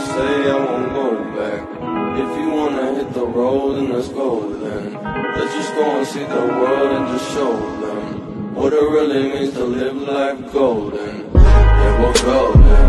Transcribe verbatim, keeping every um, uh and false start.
say I won't go back. If you wanna hit the road, then let's go then. Let's just go and see the world and just show them what it really means to live life golden. Yeah, we'll go then.